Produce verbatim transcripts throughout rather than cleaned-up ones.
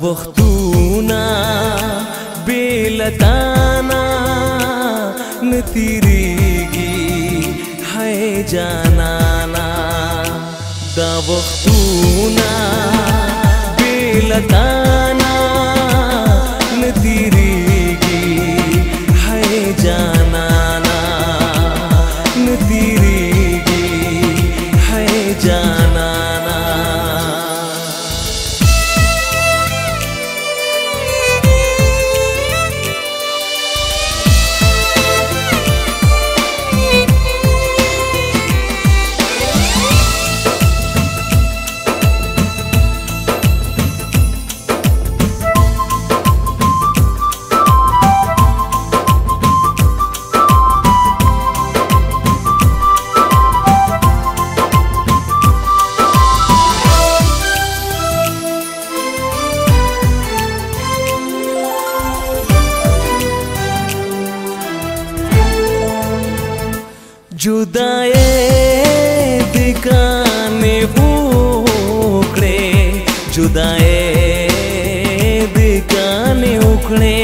وختونا بیلتانا نتیریگی ہے جانانا دا وختونا بیلتانا نتیریگی ہے جانانا نتیریگی ہے جانانا जुदाए दिकाने उखड़े जुदाए दिकाने उखड़े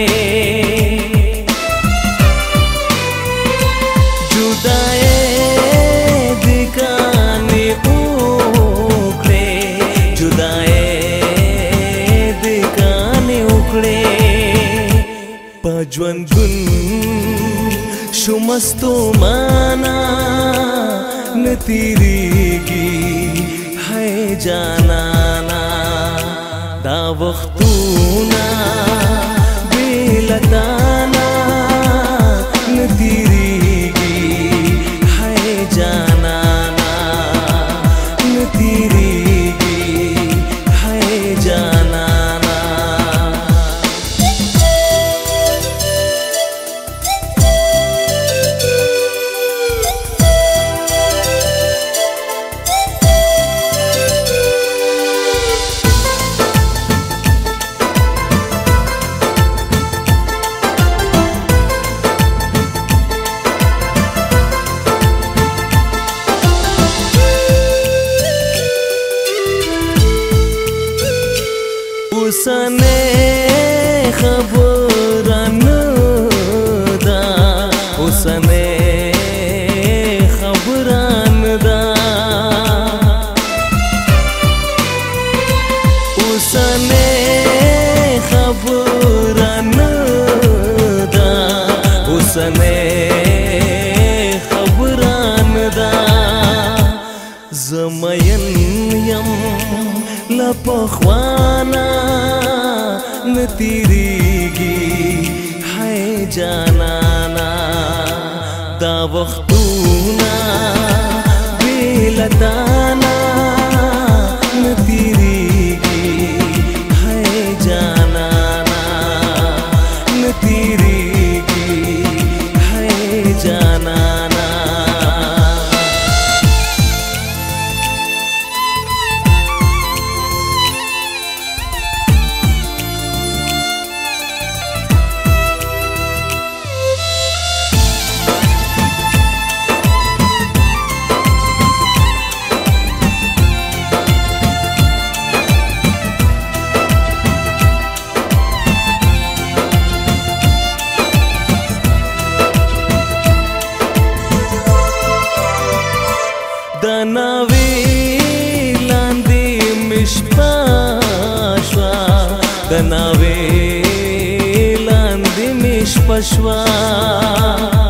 जुदाए दिकाने उखड़े जुदाए दिकाने उखड़े पजवन गुन शुमस्तो माना नतीरीगी है जानाना दा वख्तूना बेलताना नतीरीगी है जानाना नतीरीगी है जानाना उसने खबरन दा उसने खबरन दा उसने खबरन दा उसने खबरन दा ज़मयन यम लपख्वाना नतीरीगी है जानाना दा वख्तूना बेलताना नतीरीगी है जानाना नतीरीगी है जानाना دناوي لاندي مش باشوا دناوي لاندي مش باشوا